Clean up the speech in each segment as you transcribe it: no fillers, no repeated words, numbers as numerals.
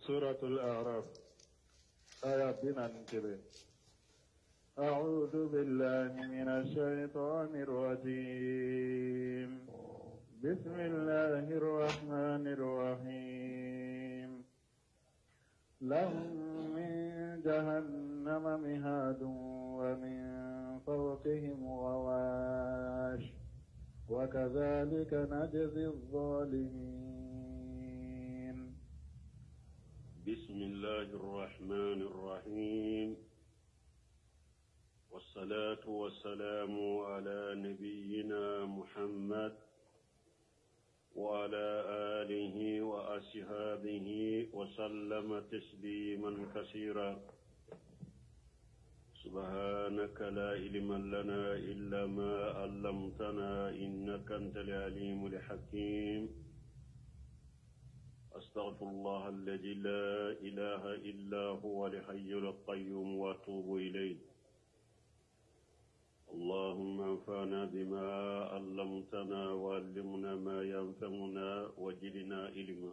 سورة الأعراف آية بنانكبه. أعوذ بالله من الشيطان الرجيم. بسم الله الرحمن الرحيم. لهم من جهنم مهاد ومن فوقهم غواش وكذلك نجزي الظالمين. بسم الله الرحمن الرحيم، والصلاة والسلام على نبينا محمد وعلى آله وأصحابه وسلم تسليما كثيرا. سبحانك لا علم لنا إلا ما علمتنا إنك أنت العليم الحكيم. أستغفر الله الذي لا إله إلا هو الحي القيوم وأتوب إليه. اللهم انفعنا بما علمتنا وعلمنا ما ينفعنا وزدنا علما.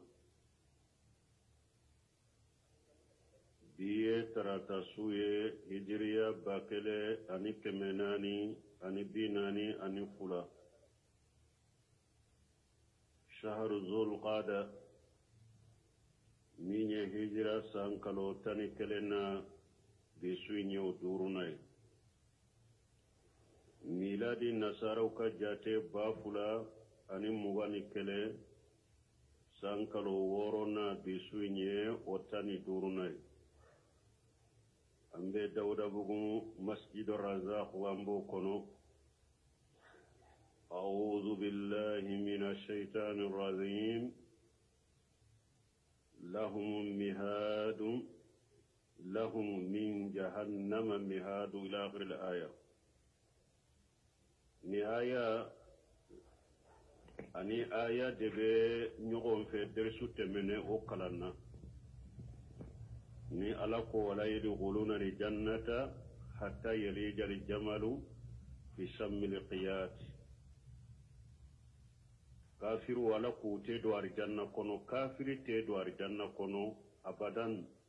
biye tarata suye hijriya bakele ani kemenani ani binani ani fula shahru zul qada minye hijra sankalo tani kelena bisuinye udurunai miladi nasaraw ka jate bafula ani mugani kele sankalo worona bisuinye otani durunai ambe dawda bugu masjid ar-razaq wambo kono. أعوذ بالله من الشيطان الرجيم. لهم مهاد لهم من جهنم مهاد إلى آخر الآية. نهاية أني آية دبي نقوم في درسو تمنى وقلنا ni ala ko wala yadkhuluna aljannata hatta yalija aljamalu fi sammi alqiyat. kafiru wala ko te do arjanna kono kafiri te do arjanna kono abadan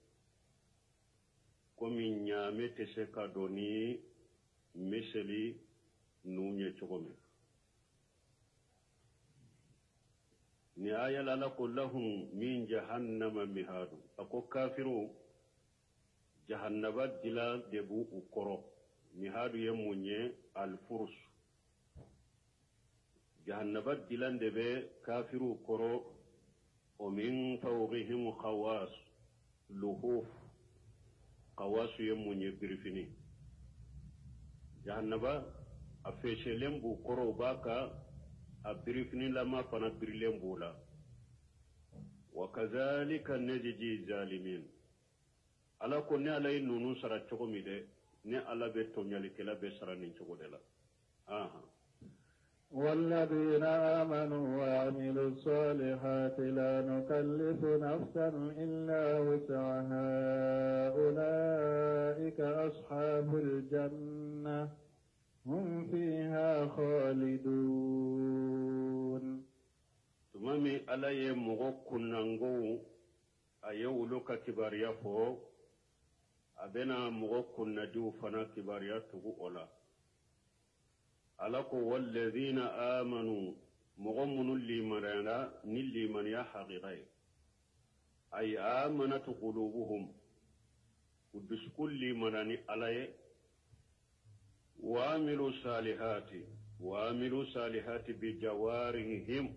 komi nyame te se ka doni meseli nunye chokome ni ayala la kullahum min jahannama mihadu ako kafiru jahannaba dila debu ukoro mihadu ye munye alfurs jahannaba dilan debe kafiru ukoro o min fawqihim khawas luhuf khawas ye munye birfini jahannaba afeshelem bu ukoro baka abirifni lama fana birilen bula. وكذلك نجزي الظالمين. ala ko ne ala nunu sara cogo mi de ne ala be tonyali kela be sara nin cogo de la. والذين آمنوا وعملوا الصالحات لا نكلف نفسا إلا وسعها أولئك أصحاب الجنة هم فيها خالدون. tumami ala ye mogo kunnango ayewulu ka kibariya fo abena mogo kunnadiw fana kibariya tugu ola. ala ko walladhina amanu mogo munu limanana ni limaniya haqiqai ay amanatu qulubuhum uduskul limanani alaye وعملوا صالحات بجوارهم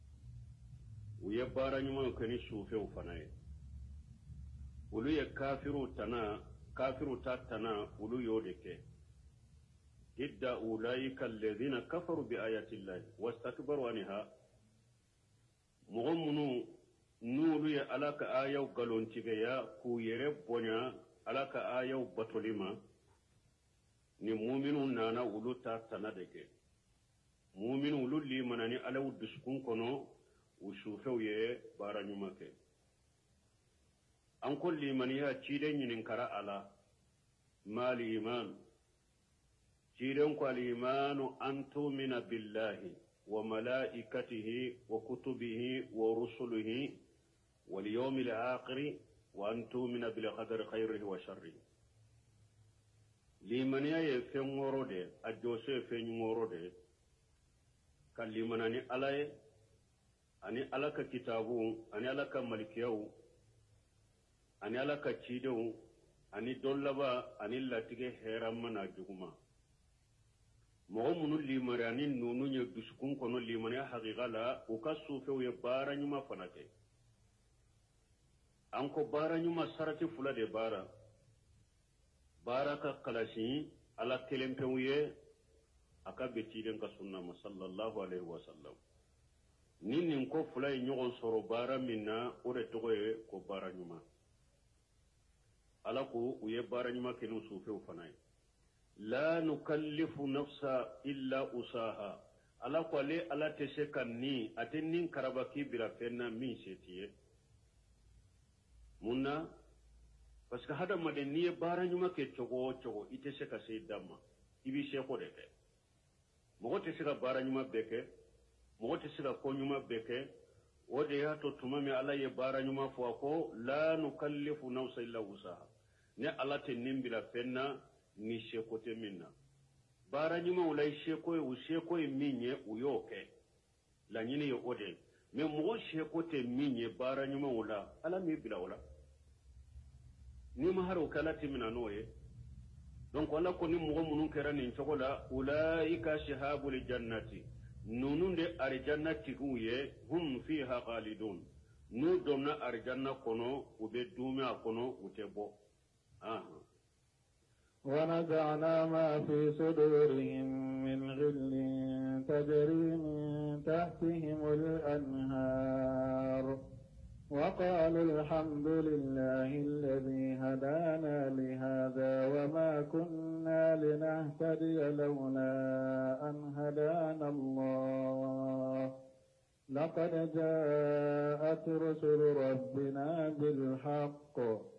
ويبارا نما كني سوفو فناي ولو يكافروا تنا ولو يودك جد أولئك الذين كفروا بآيات الله واستكبروا عنها مغمنو نولو يألاك آية وقالون تغيا كو يربونا ألاك آية وبطلما ni mu'minu nana uluta tanadeke mu'minu ululli manani ala uduskun kono usufew ye baranyumake an kulli man ya ciden yin kara ala mali iman ciden ko al imanu an tu'mina billahi وملائكته وكتبه ورسله واليوم الآخر وأن تؤمن بالقدر خيره وشره لمن يفهم ورده أجوسه يفهم ورده كلمن أني على أني على كتابه أني على كملكيه أني على كتشيده أني دولبا أني لا تيجي هرم من أجوما مغمون اللي مراني نونو يدسكون كنو اللي مريا حقيقة لا وكسوفه ويبارا نما فنكي أنكو بارا نما سرتي فلا دي بارا كالاشي على كلم كويه أكا بيتيرين كسنة صلى الله عليه وسلم نين نكو فلا ينيغن سورو بارا منا ورتوغي كو بارا نما على كو ويبارا نما كنو سوفه وفناي لا نكلف نفسا إلا أساها على قولي على تسكني أتنين كربكي بلا فينا مين سيتيه منا بس كهذا مدنية بارانيوما كتشوغو إتسكا سيداما إبي سيكو دكه مغو تسكا بارانيوما بكه مغو تسكا كونيوما بكه وديها تتمامي على يبارانيوما فوقو لا نكلف نفسا إلا أساها ne ala tenin bila fenna ni shekote minna bara nyuma ulai shekoye minye uyoke la nyini yo ode me mo shekote minye bara nyuma ula ala mi bila ula ni maharo kala timina noye donc wala ko ni mo munun kera ni chokola ulaika shahabul jannati nununde arjannati kuye hum fiha khalidun nu donna arjanna kono ube duma kono utebo ونزعنا ما في صدورهم من غل تجري من تحتهم الأنهار وقالوا الحمد لله الذي هدانا لهذا وما كنا لنهتدي لولا أن هدانا الله لقد جاءت رسل ربنا بالحق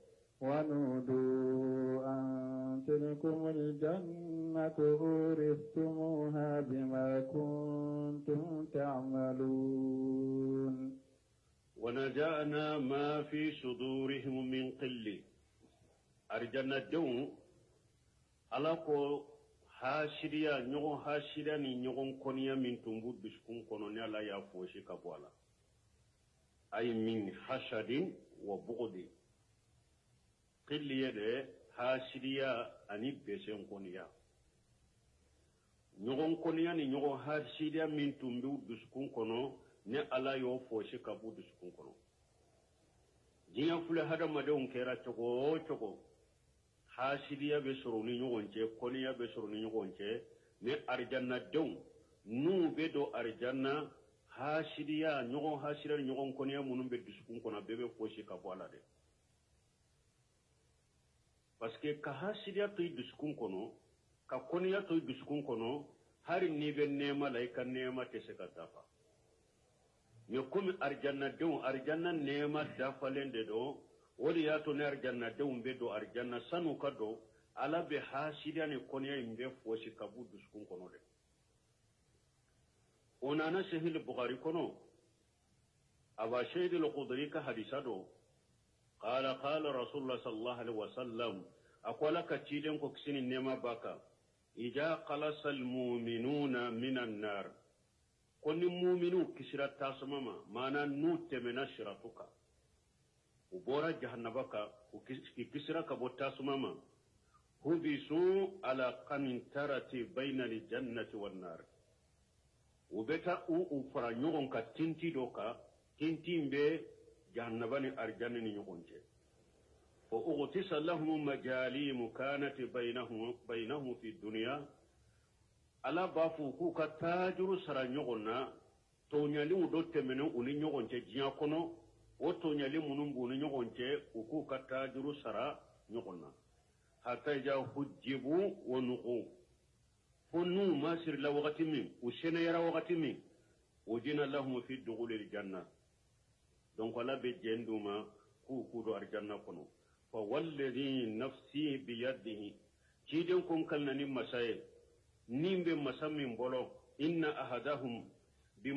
ونودوا أن تلكم الجنة أورثتموها بما كنتم تعملون ونزعنا ما في صدورهم من قل أرجنا الدون ألاكو هاشريا نيغون هاشريا نيغون كونيا من تنبود بشكون كونونيا لا يفوشي كبوالا أي من حشد وبغض قل يده هاشريا أني بشن كونيا نيغون كونيا نيغون هاشريا من تنبود بشكون كونو ne ala yo foshi kabu dusukun kono jinya fule hada madon kera choko hasidiya be soroni nyogonche koniya be soroni nyogonche ne arjanna don nu be do arjanna hasidiya nyogon hasira nyogon koniya munum be dusukun kono bebe foshi kabu ala de parce que ka hasidiya to dusukun kono ka koniya to dusukun kono hari ni be nema laika nema teseka dafa ne comme arjanna dew arjanna nema dafalende do wodi yato ne arjanna dew be do arjanna sanu kado ala be hasida ne konya imbe foshi kabu duskun kono de onana sahih bukhari kono aba shayd al-khudri ka hadisa do qala rasulullah sallallahu alaihi wasallam akwala ka ciden ko kisini nema baka ija qalasal mu'minuna minan nar koni mu'minu kisira tasmama mana nu temena shiratuka ubora jahannabaka kisira ka botasmama hubisu ala qantarati bayna al-jannati wan nar ubeta u fara nyogon ka tinti doka tintimbe jahannabani arjanni nyogonje wa ughtisa lahum majalim kanat bainahum fi dunya ala bafu ku ka tajuru sara nyogonna to nyali udo temene uni nyogonje jiya kono o to nyali munum bu ni nyogonje ku ka tajuru sara nyogonna hatta ja hujibu wa nuqu funu masir la waqti min usena yara waqti min ujina lahum fi dukhul al janna donc ala be jenduma ku do arjanna kono fa walladhi nafsi bi yadihi ciden kon kalnani masaye nimbe masammin bolo inna ahadahum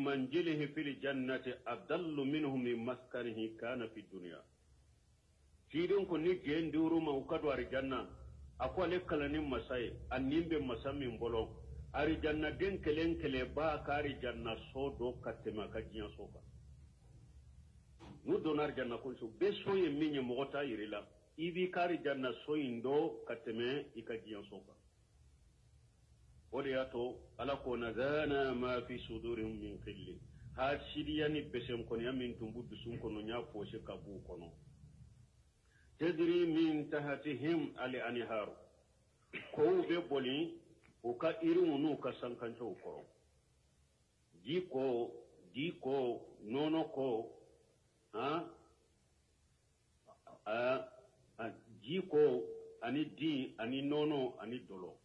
bimanjilihi fil jannati adallu minhum min maskanihi kana fi dunya tidin ko ni gen duru ma ukadu arjanna akwale kalanin masai annimbe masamin bolon arjanna den kelen kele ba ka arjanna so do katema ka jiyan so ka nu donar janna ko so be so ye minye mogota yirila ibi ka arjanna so indo kateme ikajiyan so ka ولياتو ألاكو نذانا ما في صدورهم من قل هاد شرياني بسم كون يمين تنبود سون كونو نيافو شكابو كونو تدري من تحتهم الأنهار كو بيبولي وكا إيرونو كسانكانشو كورو جيكو نونو كو جيكو أني دي أني نونو أني دولو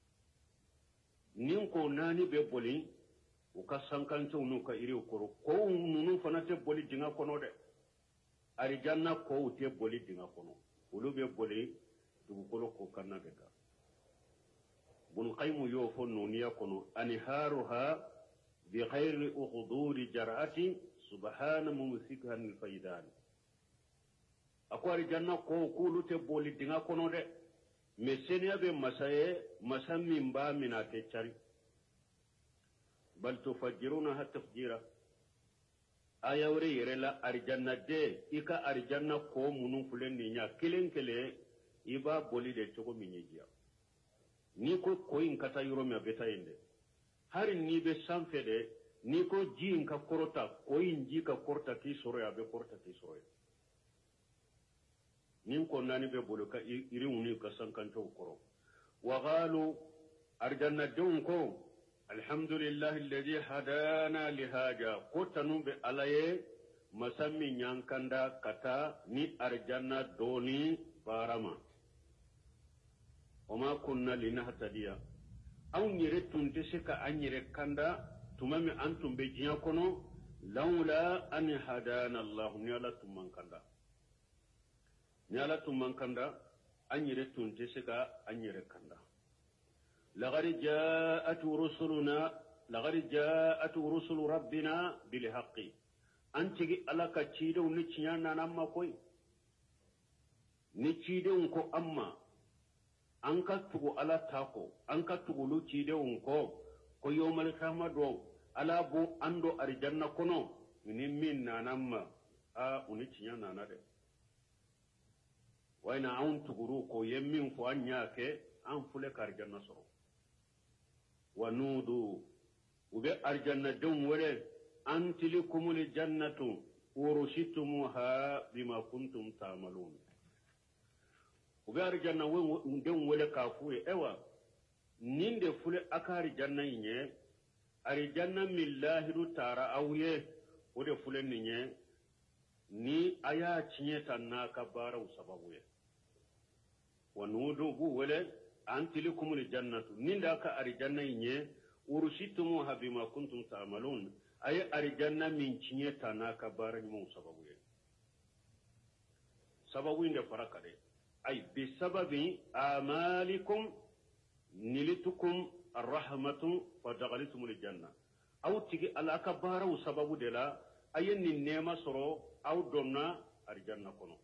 nin ko nani be boli o ka sankanto nu ka iri koro ko nunu fana te boli dinga kono de ari janna ko te boli dinga kono ulu be boli dugu kolo ko kanna be ka bun qaymu yo fo nuniya kono anharuha bi khayri ukhuduri jar'ati subhana mumsikha al faydan akwari janna ko kulu te boli dinga kono de mesenia be masaye masami mba mina ke chari bal tufajjiruna hatta tafjira aya wore yerela arjanna de ika arjanna ko munun fulen nya kelen kele iba boli de chogo minyejiya ni ko koyin kata yuro me beta inde har ni be sanfede ni ko jin ka korota koyin ji ka korta ki soro ya be korta ki soro nin ko nani be bolo ka iri woni ka sankanto koro wa qalu arjanna dun ko alhamdulillahi alladhi hadana li haja ko tanu be alaye masami nyankanda kata ni arjanna doni barama wama kunna linahtadiya aw nyire tunte sika anyire kanda tumami antum be jinya kono laula an hadana allah ni ala tumman kanda nyala tumman kanda anyire tunte sika anyire kanda laqad ja'at rusulu rabbina bil haqqi antigi alaka ciidew ni ciñana namma koy ni ciidew ko amma an ka tugu ala tako an ka tugu lu ciidew ko yawmal qiyamah ala bo ando arjanna kono ni min nanamma uni ciñana na de wayna an tuguru ko yemmin fo anyake an fule ka arjanna soro wa nudu ube arjanna dum wele antilikumul jannatu urushitumuha bima kuntum ta'malun ube arjanna dum wele kafuye ewa ninde fule akari janna nye arjanna millahi tara awye ode fule nye ni aya chinyeta na kabara usababuye wa nudu bu wele antilikumul jannatu ninda ka arjanna nye urushitumuha bima kuntum ta'malun ay arjanna min chinyeta na kabara mu sababu inde faraka de ay bi sababi amalikum nilitukum arrahmatu fa daghalitumul janna aw tigi ala kabara sababu de la ayenni nema soro aw donna arjanna kono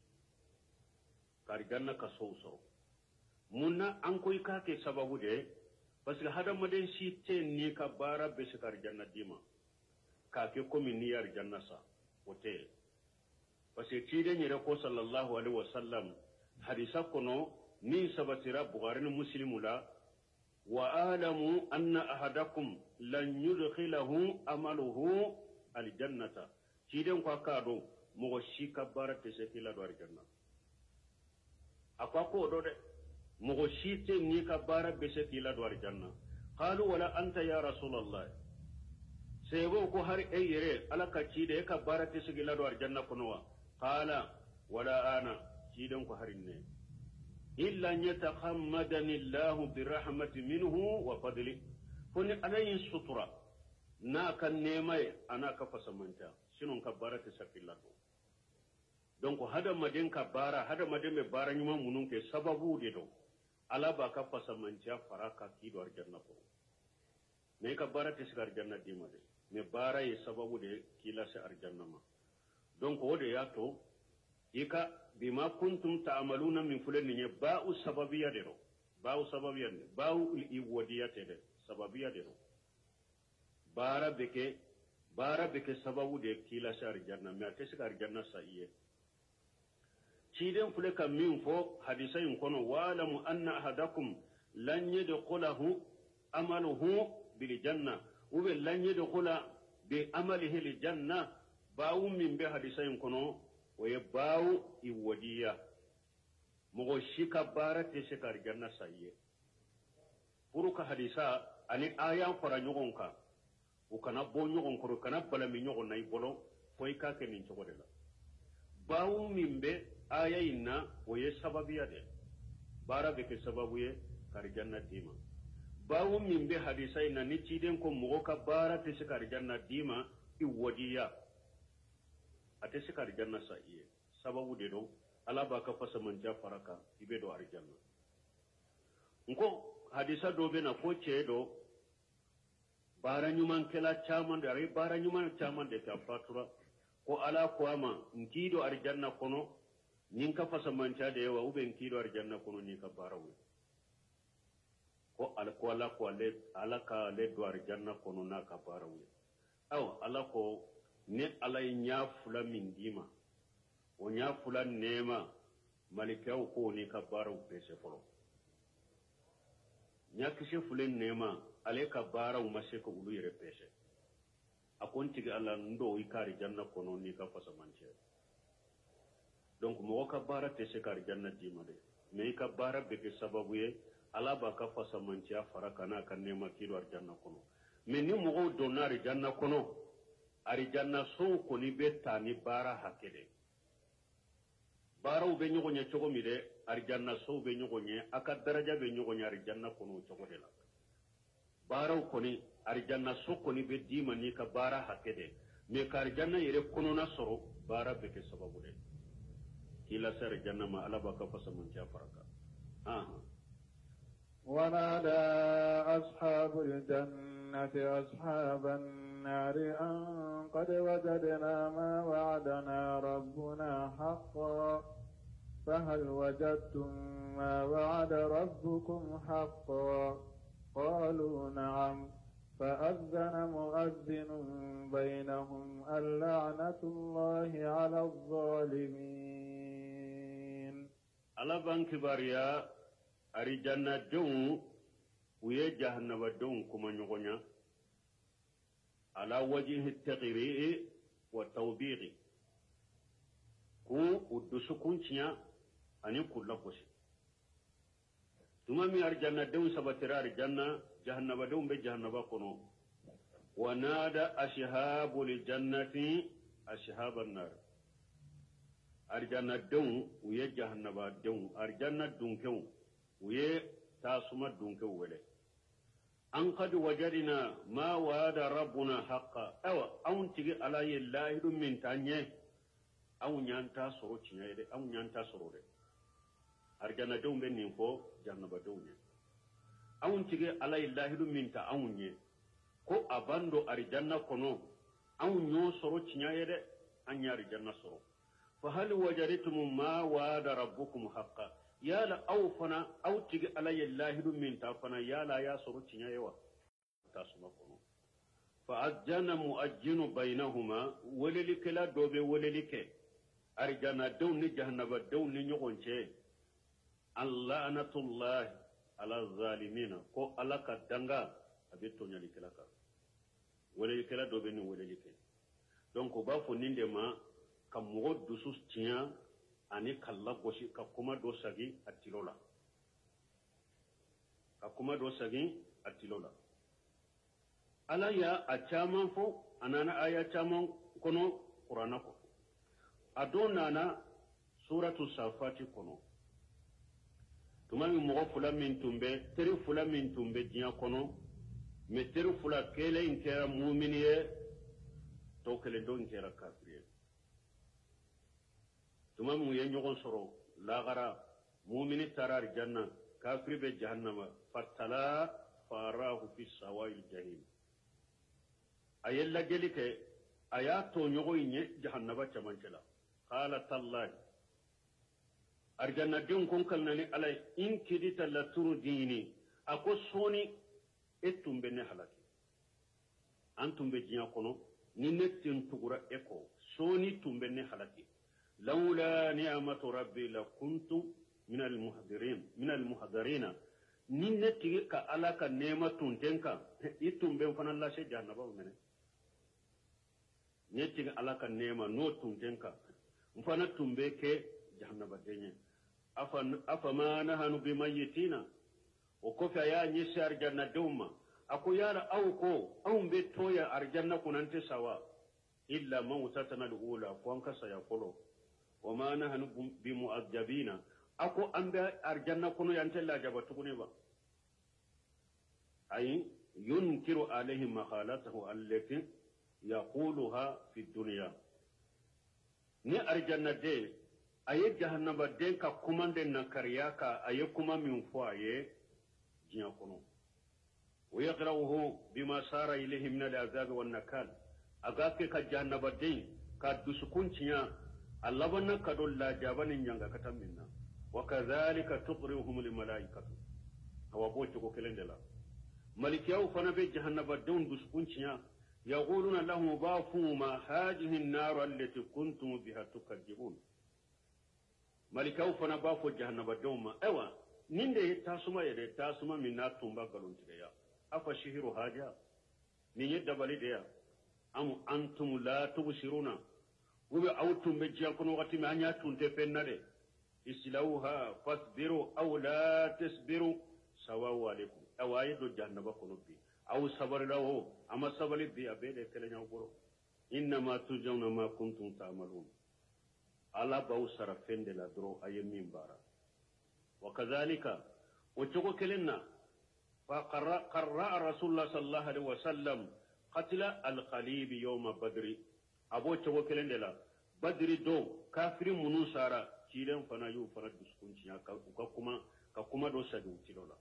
arjanna ka soro munna an koy ka ke sababu de parce que hada maden si te ni ka bara be se arjanna dima ka ke komi ni arjanna sa wote parce que tide ni ko sallallahu alaihi wasallam hadisa kono ni sabatira bukhari muslimu la wa alamu anna ahadakum lan yudkhilahu amaluhu aljannata tide ko kado mo shi ka bara te se kila do arjanna akwa ko do de mo shi te ni ka bara be se kila do arjanna qalu wala anta ya rasulullah sebo ko har eyere alaka cide ka bara te se kila do arjanna kono wa qala wala ana ciden ko harinne illa an yatakhammadani allah bi rahmati minhu wa fadli foni anayin sutura na kan nemay ana ka fasamanta sinon ka bara te se kila do donc hada madin ka bara hada madin be bara nyuma munun ke sababu de do ala ba ka fasamanta faraka ki do arjanna ko ne ka bara te se arjanna di ma de me bara ye sababu de kila se arjanna ma donc wode ya to ika bima kuntum ta'maluna min fulan ni ba'u sababiyya dero ba'u sababiyya ba'u iwodiyate de sababiyya dero bara beke sababu de kila shar janna me ate shar janna sa'iye ciden fule kam min fo hadisain kono wa'lamu anna ahadakum lan yadkhulahu amaluhu bil janna ube lan yadkhula bi amalihi lil janna ba'u min be hadisain kono waye ba'u iwadiya mogo shika bara te shar janna sa'iye puruka hadisa ani aya fara nyogonka ukana bo nyogon ko kana bala mi nyogon nay bolo foy ka ke min cogo de la bawu mimbe aya inna woye sababiya de bara be ke sababu ye kar janna dima bawu mimbe hadisa inna ni ciden ko mogo ka bara te se kar janna dima i wodiya ate se kar janna sa iye sababu de do ala ba ka fasa man jafaraka ibe do ar janna nko hadisa do be na ko ceedo bara nyuman kela chaman da rai bara nyuman chaman da ta fatura ko ala kuama nkido arjanna kono nin ka fasa manta da yawa ube nkido arjanna kono ni ka barawe ko ala ko ale ala ka le do arjanna kono na ka barawe aw ala ko ne ala nya fula min dima o nya fula nema malikaw ko ni ka barawe pese folo nya kishe fulen nema ale ka baara umase ko ulu yere pese akon tigi alla ndo ikari janna kono ni ka fasa manche donc mo ka baara tese kar janna dima de me ka baara be ke sababu ye ala ba ka fasa manche afara kana kan nema kilo ar janna kono me ni mo do nari janna kono ari janna so ko ni betta ni baara hakede baara ube nyogo nya chogo mi de ari janna so be nyogo nya aka daraja be nyogo nya ari janna kono chogo de la baraw koni arjanna so koni be dima ni ka bara hakede me ka arjanna yere kono na soro bara be ke sababu de kila sar janna ma ala ba ka fasa mun ja faraka ونادى أصحاب الجنة أصحاب النار أن قد وجدنا ما وعدنا ربنا حقا فهل وجدتم ما وعد ربكم حقا قالوا نعم فأذن مؤذن بينهم اللعنة الله على الظالمين على بانك باريا أري جنة دون ويه جهنم دون كما نغنى على وجه التغريء والتوبيغ كو ودسكون تيا أني كل قصي ثم أرجعنا دون سبتر أرجعنا جهنم دون بجهنم كنو ونادى أشهاب الجنة أشهاب النار أرجعنا دون ويه جهنم دون أرجعنا دون كون ويه تاسما دون كون وله أن قد وجدنا ما وعد ربنا حقا أو تيجي على الله من تانيه أو نيانتا سرو تشنيه أو نيانتا سرو ده arjana dum ben nin fo jannaba dawne awun tige ala illahi dum minta awunye ko abando arjanna kono awun nyo soro cinyayede anyari janna soro fa hal wajadtum ma wa'ada rabbukum haqqan yala awfana aw tige ala illahi dum minta fana yala ya soro cinyayewa tasuma kono fa ajjana muajjinu bainahuma walilika dobe walilike arjana dawni jahannaba dawni nyogonche Allah'anatullah ala zalimina ko alaka danga abito nyali kelaka wala kela do beni wala like donc ba fo ninde ma kam mo dusus tiya ani kala goshi ka kuma do sagi atilola ala ya achama fo anana aya chama kono qur'ana ko adona na suratu safati kono tumami mogo fula min tumbe teri fula min tumbe diya kono me teri fula kele inkera mu'miniye to kele do inkera kafiriye tumami mu ye nyogon soro lagara mu'mini tarar janna kafiri be jahannama fatala farahu fi sawa'il jahim ayella gelike aya to nyogo inye jahannaba chamancela qala tallahi arjanna den kon kalnani alay in kidita la turu dini ako soni etum benne halaki antum be jinya kono ni nettin tugura eko soni tumbenne halaki lawla ni'matu rabbi la kuntu min al muhadirin ni netti ka alaka nematun tenka itumbe fana la she jannaba mene netti ka alaka nema no tun tenka mfana tumbe ke jahannaba denye afa ma nahanu bimayitina o kofa ya nyisi arjanna duma ako yara au ko au be toya arjanna kunante sawa illa mawtatana alula ko an kasa ya kolo wa ma nahnu bimu'azzabina ako ambe arjanna kuno yante la jabatu kune ba ay yunkiru alayhi makhalatahu allati yaquluha fi dunya ni arjanna de aye jahannaba de ka kumande na kariyaka aye kuma min foaye jinya kuno ويقرأه بما سار إليه من العذاب والنكال أغاكي كجهنم الدين كدسكون تيا اللبن كدول لا جابن ينغا كتمنا وكذلك تقرئهم الملائكة هو بوتو كلندلا ملك يو فنبي جهنم الدين دسكون تيا يقولون لهم بافوا ما هذه النار التي كنتم بها تكذبون ملك يو فنبافوا جهنم الدين ايوا نيندي تاسما يدي تاسما من ناتومبا غلونتيا afa shihiru haja ni yedda balideya am antum la tubsiruna ube autum be jiyakono wati ma anya tunte fennade islauha fasbiru aw la tasbiru sawaa'u alaykum awaidu jahannaba konobi aw sabarlawo ama sabali bi abede kelenya goro inma tujawna ma kuntum ta'malun ala baw sarafende la dro ayemin bara wa kadhalika wajoko kelenna فقرأ رسول الله صلى الله عليه وسلم قتل القليب يوم بدر أبو توكلن دلا بدر دو كافر منوسارا تيرن فنا يو فنا دسكونشيا ككما دو سدو تيلولا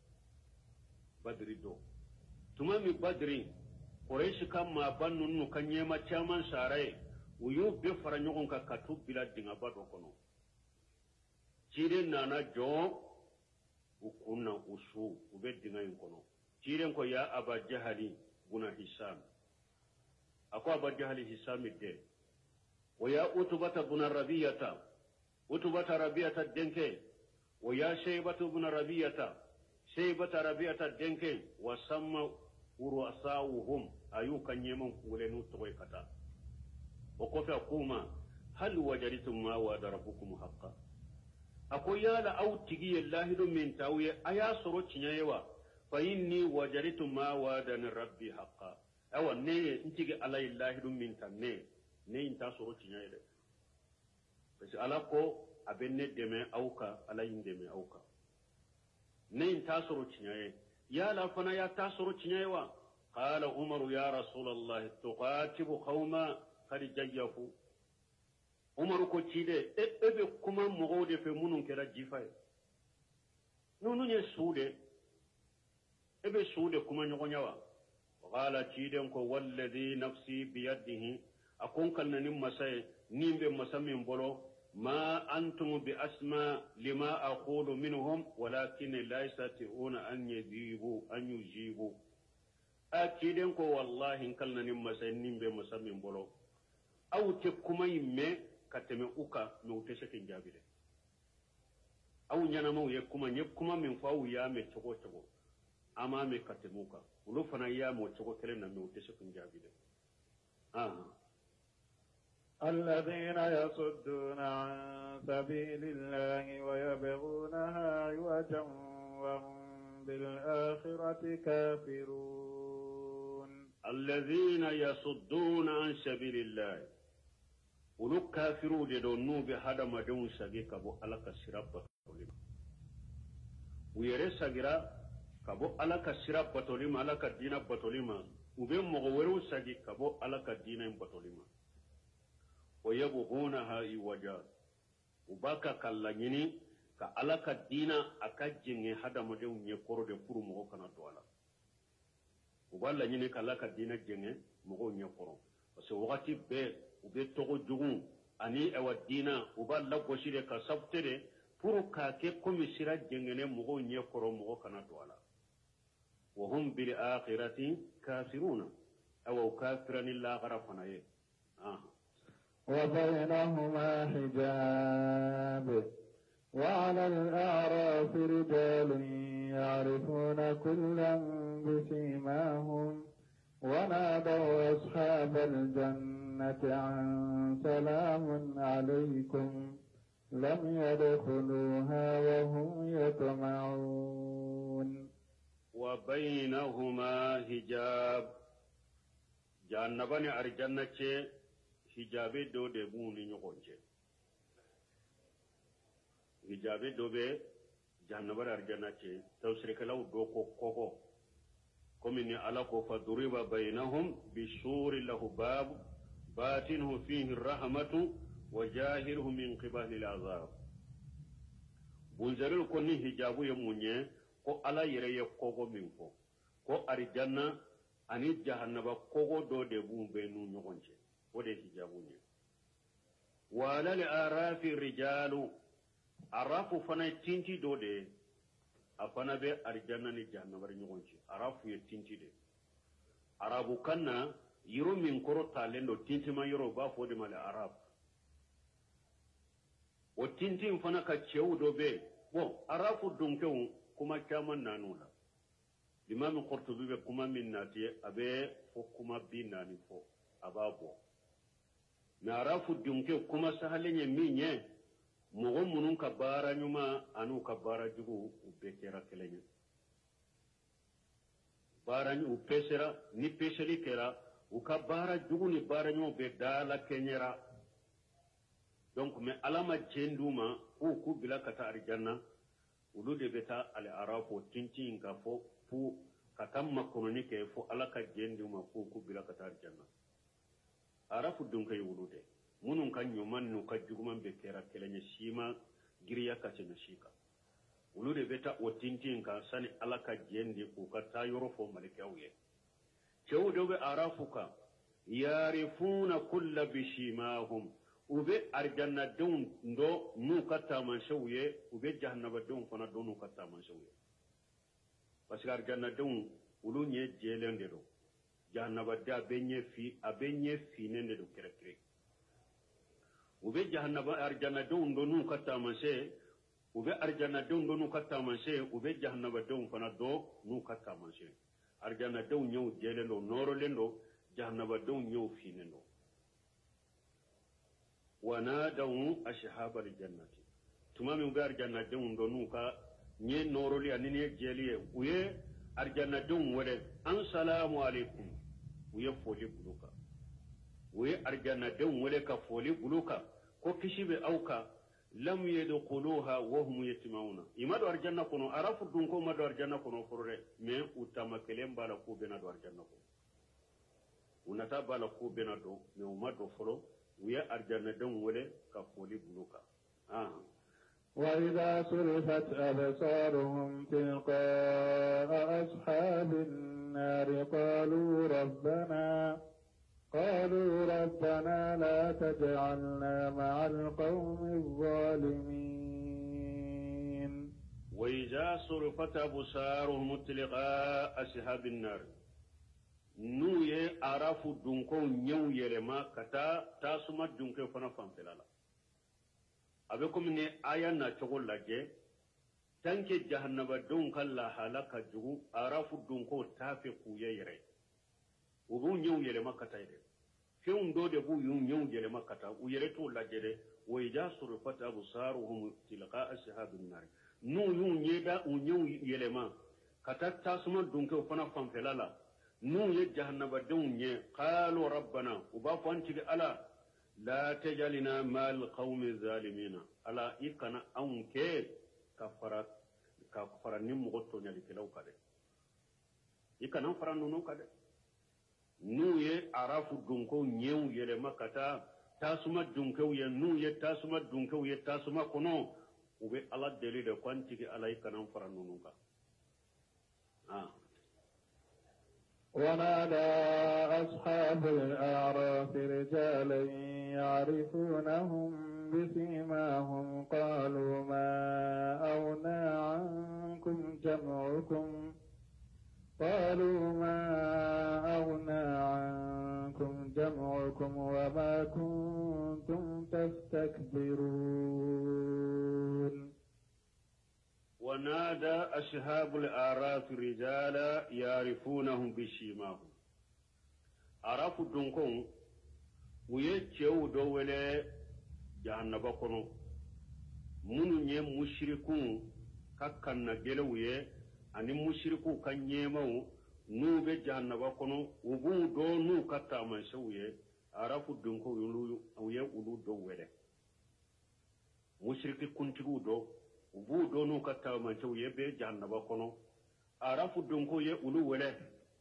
بدر دو تمامي بدر قريش كما بنن كنيما تشامان ساراي ويو بفرا نيون كاتو بلا دينغا بادو كونو تيرن نانا جو ukuna usu ubedinga inkono tiren ko ya aba jahali guna hisam ako aba jahali hisam de wa ya utubata guna utubata rabiyata denke wa ya shaybatu guna shaybata rabiyata denke wa samma urasawhum ayukan yeman kulenu toy kata o ko fa kuma hal wajaritum ma wa rabbukum haqqan akwai yala au tigi yallahi dum min tawiye aya soro cinyewa fa inni wajaritu ma wadani rabbi haqqan awa ne intigi alai lahi dum min tanne ne inta soro cinyede parce ala ko abenne deme auka alai deme auka ne inta soro cinye yala fana ya ta soro cinyewa qala umaru ya rasulullah tuqatibu qauma qad jayyafu umaru ko cide ebe kuma mogode fe munun kera jifaye nunu nye suude ebe suude kuma nyogonyawa qala ciden ko walladhi nafsi biyadihi akon kalnani masay nimbe masamin bolo ma antum bi asma lima aqulu minhum walakin la yastati'una an yujibu akiden ko wallahi kalnani masay nimbe masamin bolo aw te kuma yimme kateme uka me utese ken jabile aw nyana maw ye kuma min fawu ya me togo ama me katemuka ulo fana ya mo togo kelen na me utese ken jabile الذين يصدون عن سبيل الله ويبغونها عوجا وهم بالآخرة كافرون الذين يصدون عن سبيل الله ولو كافروا دونو بهذا ما دون سجى كبو على كسراب بطولما ويرى سجرا كبو على كسراب بطولما على كدينا بطولما وبين مغورو سجى كبو على كدينا بطولما ويبغونها عوجا وباكا كاللانيني كعلى كدينا أكجني هذا ما دون يكورو دفرو مغو كنا دوالا وباللانيني كعلى كدينا جني مغو يكورو بس وقتي به ube togo jugun ani ewa dina uba lagoshire ka sabtere furuka ke komisira jengene mugo nye koro mugo kana duala wa hum bil akhirati kafiruna aw kafiran illa gharafana ye وبينهما حجاب وعلى الأعراف رجال يعرفون كلا بسيماهم ونادوا أصحاب الجنة عن سلام عليكم لم يدخلوها وهم يطمعون وبينهما حجاب جانبان أرجنة hijabe do de buni nyogonje hijabe do be jannabar arjana ce tawsir kalaw do ko koko komini ala ko fa duriba bainahum bishuri lahu bab batinhu fihi rahmatu wa jahiruhu min qibali al'azab bunzarul ko ni hijabu ye munye ko ala yere ye koko min ko arjana ani jahannaba koko do de bumbe nu nyogonje ودي تجابوني وعلى الأعراف الرجال عرف فنا تنتي دودي أفنا بي أرجانا نجانا برنيونشي عرف يتنتي دي عربو كنا يرو من كرو تالندو تنتي ما يرو بافو دي مالي عرب وتنتي فنا كتشيو دوبي عرف دونكو كما كامان نانولا الإمام القرطبي كما من ناتي أبي فكما بيناني فو أبابو narafu dunke kuma sahalenye minye mogo munun ka bara nyuma anu ka bara jugu ubekera kelenye bara nyu pesera ni peseri kera uka bara jugu ni bara nyuma be dala kenyera donc me alama jenduma ku bila kata arjanna ulu de beta al arafu tintin ka fo pu katamma kononi ke fo alaka jenduma ku bila kata arjanna arafu dunka yulude munun kan nyuman nu ka juguman be kera kelenya shima giriya ka ce shika wulude beta o tintin ka sani alaka jende ku ka tayoro fo malikawiye cewu be arafuka yarifuna kulla bishimahum ube arjanna dun ndo nu kata man shawye ube jahannaba dun fana do nu kata man shawye parce que arjanna dun ulu nye jelende do jahannaba da abenye fi nende do kire ube jahannaba arjanna dun do nu kata man she ube arjanna dun do nu kata man she ube jahannaba dun fana do nu kata man she arjanna dun nyaw jelendo noro lendo jahannaba dun nyaw fi nendo ونادوا أصحاب الجنة تمام يبقى الجنة دون دونوكا ني نورولي أنني جليه ويه الجنة دون وله أن سلام عليكم ويه فولي بلوكا ويه الجنة دون وله كفولي بلوكا كو كشيب أوكا لم يدخلوها وهم يتمعون إما دو الجنة كنو عرفوا دونكو ما دو الجنة كنو فرره مي أتما كلام بالا كو بنا دو الجنة كنو ونتا بالا كو بنا دو مي وما دو فرو ويا أرجعنا دم ولا كفولي بلوكا وإذا صرفت أبصارهم تلقاء أصحاب النار قالوا ربنا لا تجعلنا مع القوم الظالمين وإذا صرفت أبصارهم تلقاء أصحاب النار nu ye arafu dunko nyew yelema kata tasuma dunko fana fanfelala abe comme ne aya na chogol laje tanke jahannaba dun kala halaka jugu arafu dunko tafe ku yere ubu nyew yelema kata ide fiun do de bu yun nyew yelema kata u yere to laje de wa ijasurfat absaruhum tilqa ashabin nar nu yun yeda u nyew yelema kata tasuma dunko fana fanfelala nu ye jahannaba dun ye qalu rabbana uba fanti ala la tajalina mal qaumi zalimina ala ikana anke kafara nim goto nyali kelaw kade ikana fara nunu kade nu ye arafu dunko nyew yele makata tasuma dunko ye nu ye tasuma dunko ye tasuma kono ube ala deli de kwanti ala ikana fara nunu ka ونادى أصحاب الأعراف رجالا يعرفونهم بسيماهم قالوا ما يستكبرون ونادى أصحاب الأعراف رجالا يعرفونهم بسيماهم عرفوا دونكم ويتشو دولة جهنم كنو منو نيم مشركون كاكنا جلوية أني مشركو كان يمو نوبة جهنم كنو وبو دو نو كتا من سوية عرفوا دونكم يولو دولة مشركي كنتو دو ubu donu kata mancho yebe jahannaba kono arafu dunko ye ulu wele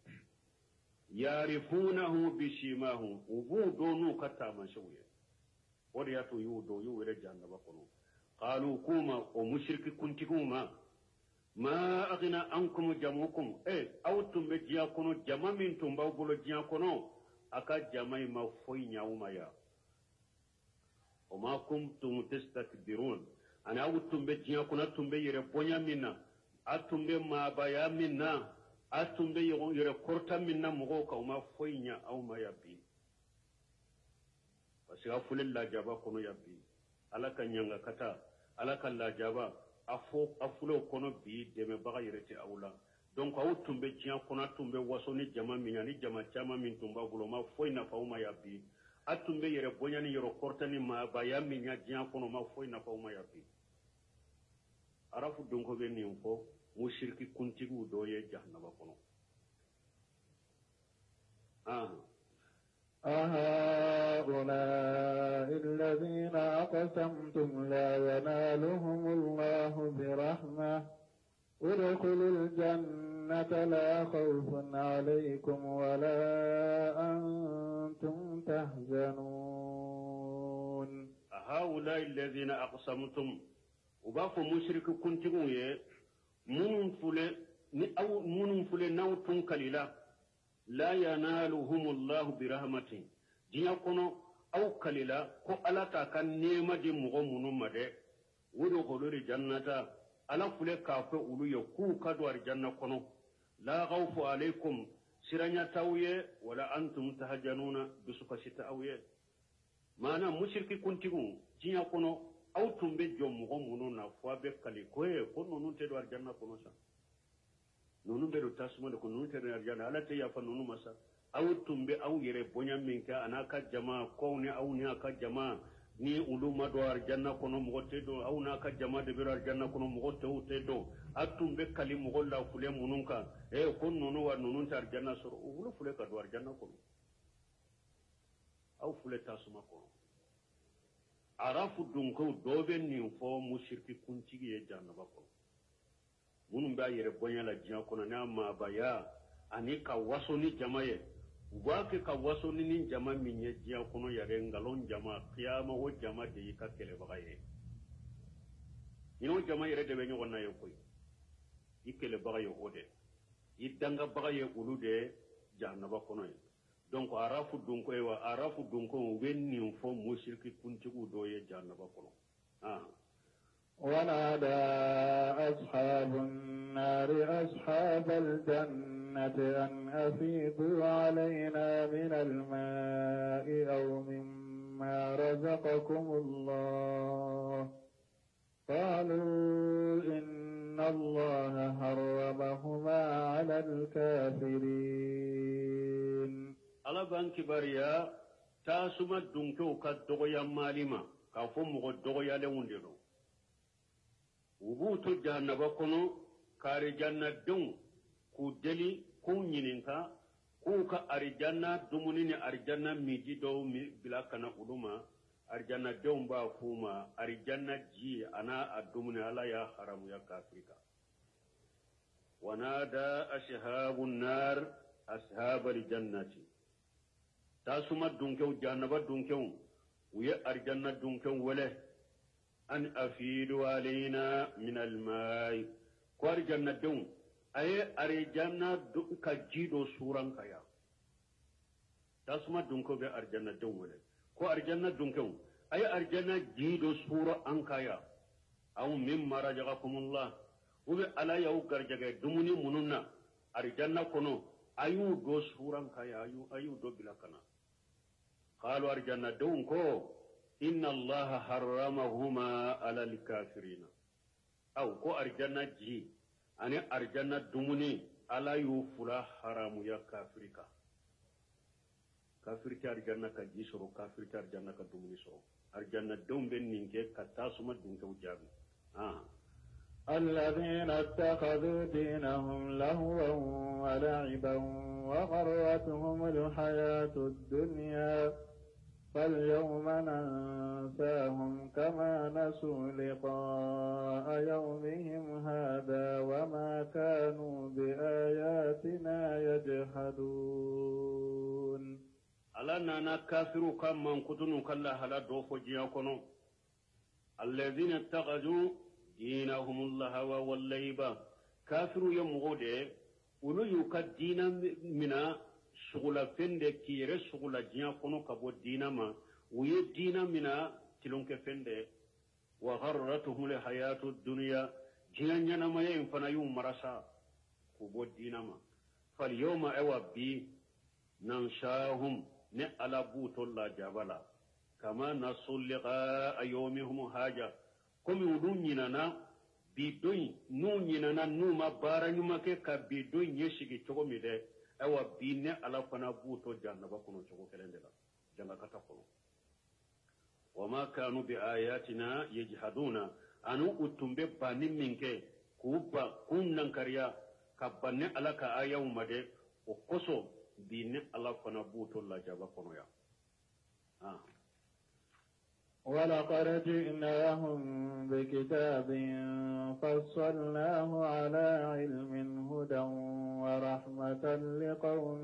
yarifunahu bishimahu ubu donu kata mancho ye wodi yatu yudo yu wele jahannaba kono qalu kuma o mushriki kuntikuma ma aghna ankum jamukum awtum be jiya kono jama min tumba bulo jiya kono aka jamai ma foy nyauma ya o ma kuntum tastakbirun ana awutum be jiya kuna tumbe yere bonya minna atumbe ma baya minna atumbe yere korta minna mugo ka uma foynya aw ma yabbi wasi afulil la jaba kono yabbi alaka nyanga kata alaka la jaba afulo kono bi deme baga yere ti awla donc awutum be jiya kuna tumbe wasoni jama minna ni jama chama min tumba bulo ma foyna fa uma yabbi atumbe yere bonya ni yero korta ni ma baya minna jiya kono ma foyna fa uma yabbi arafu donko be ni ko mushriki kuntigu do ye jahannaba kono أهؤلاء الذين أقسمتم لا ينالهم الله برحمة ادخلوا الجنة لا خوف عليكم ولا أنتم تحزنون أهؤلاء الذين أقسمتم وباكو مشرك كنتم يه منهم فلي نوتون كليلا لا ينالهم الله برحمته جيا كونو أو كليلا كو ألا تاكن نيما دي مغو منو مدي ودخلوا الجنة ألا فلي كافو أولو يكو كدوار جنة كونو لا خوف عليكم سرانيا تاوية ولا أنتم تهجنون بسوكا ستاوية مانا مشرك كنتم جيا كونو aw tumbe jommo munu na fo be kali ko ko nonu te do arjanna ko nosa nonu be do tasuma ko nonu te do arjanna ala te ya fa nonu masa aw tumbe aw yere bonya min ka anaka jama ko ne aw ne aka jama ni uluma do arjanna ko no mo te do aw na ka jama de be arjanna ko no mo te do atumbe kali mo la fule munun ka ko nonu wa nonu te arjanna so ulu fule ka do arjanna ko aw fule tasuma ko arafu dunko dobe ni fo mushriki kuntigi ye jannaba ko munum ba yere bonya la jiya kono na ma baya ani ka waso ni jamaye ubake ka waso ni jama minye jiya kono yare ngalon jama qiyama wo jama de yika kele bagaye ino jama yere de be nyona yo koy ikele bagaye ode idanga bagaye ulude jannaba kono ye donc arafu dunko ewa arafu dunko wenni fo mushriki kuntigu do ye jannaba kono ونادى أصحاب النار أصحاب الجنة أن أفيضوا علينا من الماء أو مما رزقكم الله قالوا إن الله حرمهما على الكافرين ala ban kibariya ta suma dunko ka dogoya malima ka fo mo dogoya le wundelo ubutu jannaba kono kare janna dun ku deli ku nyininka ku ka arjanna dumuni ni arjanna miji do mi bilakana uluma arjanna dun ba fuma arjanna ji ana adumuni ala ya haramu ya kafirika wanada ashabun nar ashabal jannati tasuma dunkew jannaba dunkew wiye arjanna dunkew wele an afidu alaina min almai ko arjanna dun aye arjanna ka jido suran kaya tasuma dunkew be arjanna dun wele ko arjanna dunkew aye arjanna jido sura an kaya aw mimma razaqakumullah ube ala yaw garjaga dumuni mununna arjanna kono ayu do suran kaya ayu do bilakana قالوا أرجعنا دونكو inna allaha harramahuma ala alkafirina aw ko arjanna ji ani arjanna dumuni ala yu fula haramu ya kafirika kafirti arjanna ka ji soro kafirti arjanna ka dumuni soro arjanna dombe ninge katasuma dunke ujabi الذين اتخذوا دينهم لهوا ولعبا وغرتهم الحياة الدنيا فاليوم ننساهم كما نسوا لقاء يومهم هذا وما كانوا بآياتنا يجحدون ألا نانا كافروا كم من كتنوا كلا هلا دوفو جياكونو الذين اتخذوا دينهم اللهو واللعب كافروا يمغودي ولو يوكا دينا منا شغل فند كير شغل جياكونو كبو دينا ما وي دينا منا تلونك فند وغرتهم الحياة الدنيا جيانا ما ينفنا يوم مرسا كبو دينا ما فاليوم اوا بي ننشاهم نعلى بوت الله جبلا كما نسوا لقاء يومهم هاجا كم يودون ينانا بيدوين نون ينانا نوما بارا نمكي كبيدوين يشيكي چوكو ميده اوا بيني على فنا بوتو جانبا كنو چوكو كلندلا جانبا كتاكونو وما كانوا بآياتنا يجحدون أنو أتنبه باني منك كوبا كون ننكريا كباني على كآية ومده وقصو بيني على فنا بوتو الله جانبا كنو يا ولقد جئناهم بكتاب فصلناه على علم هدى ورحمة لقوم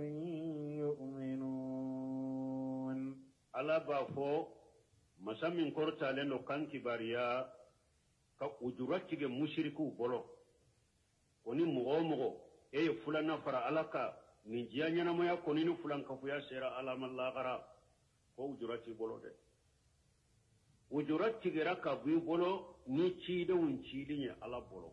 يؤمنون على بافو مسامين كورتا لنو كان كباريا كأجراتك مشركو بولو وني مغو اي فلان فرا علاكا نجيانيا نمايا كونينو فلان كفويا سيرا علام الله غرا وأجراتي بولو ده وجرات تجرا بيبولو نيتشيدا ونشيدين على بولو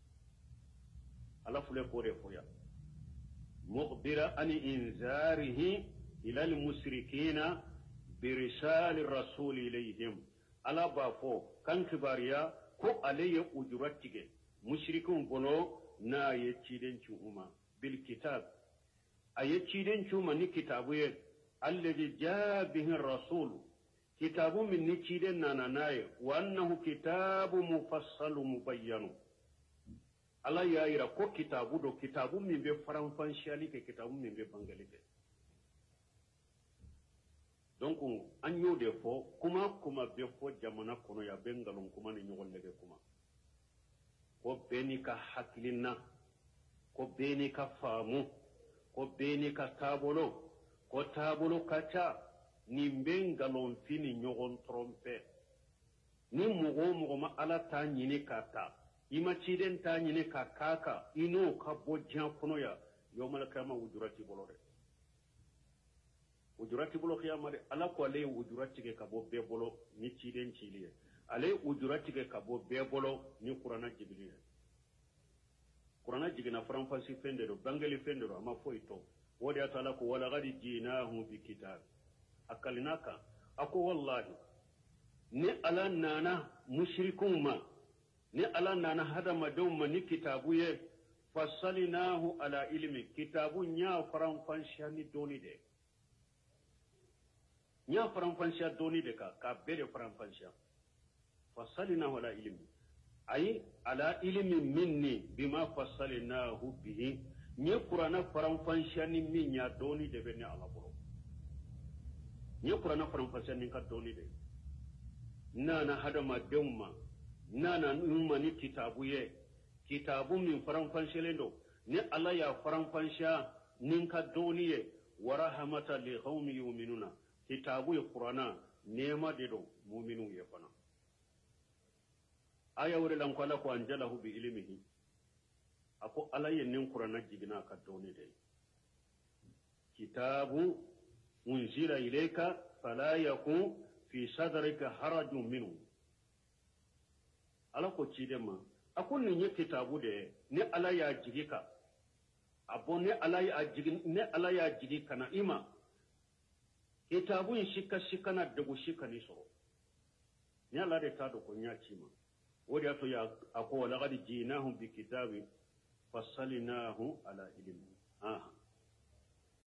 على فلك ورفويا مخبرا عن إنذاره إلى المشركين برسال الرسول إليهم على بافو كان كباريا كو عليه وجرات تجرا مشركون بولو نا يتشيدين شوما بالكتاب أيتشيدين شوما نكتابوه الذي جاء به الرسول كتاب من نتشيدن ناناي وأنه كتاب مفصل مبين الله يايرا كو كتاب دو كتاب من بفرنفانشالي كتاب من ببنغالي donc an yo de fo kuma be fo jamana kono ya bengalon kuma ni nyogol lege kuma ko beni ka hakilina ko beni ka famu ko beni ka tabolo kacha ni bengalon fini nyogon trompe ni mugo ma ala ta nyini kata ima chiden ta nyini kaka ino ka bojja kono ya yomal kama wujurati bolore wujurati bolo khiyama de ala ko le wujurati ke kabo be bolo ni chiden chiliye ale wujurati ke kabo be bolo ni qur'ana jibril qur'ana jigina franfasi fendero bangali fendero ama foito wodi atala ko wala gadi jinahu bi kitab akalinaka ako wallahi ni ala nana mushrikun ma ni ala nana hada madawma ni kitabu ye fasalinahu ala ilmi kitabu nya faranfanshani doni de nya faranfansha doni de ka bere faranfansha fasalinahu ala ilmi ay ala ilmi minni bima fasalinahu bihi ni qur'ana faranfanshani min nya doni de bene ala boro ni qur'ana faranfanshani ka doni de nana hada madawma nana numma ni kitabu ye kitabu min faranfanshelo ni ala ya faranfansha ninka doniye wa rahmatan li qaumi yu'minuna kitabu ya qur'ana nema de do mu'minu ya fana aya wure lan kala ko anjalahu bi ilmihi ako ala yin qur'ana jigina ka doni de kitabu unzila ilayka fala yakun fi sadrika harajun minhu ala ko cidema akun ni kitabu de ni ala ya jigika abo ni ala ya jigi kana ima kitabun shika na dago shika ni so ni Allah da ta da kunya ci ma wodi ato ya ako laqad jinahum bi kitabin fassalnahu ala ilmi